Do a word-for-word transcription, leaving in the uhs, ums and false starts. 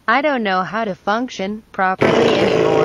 I don't know how to function properly anymore.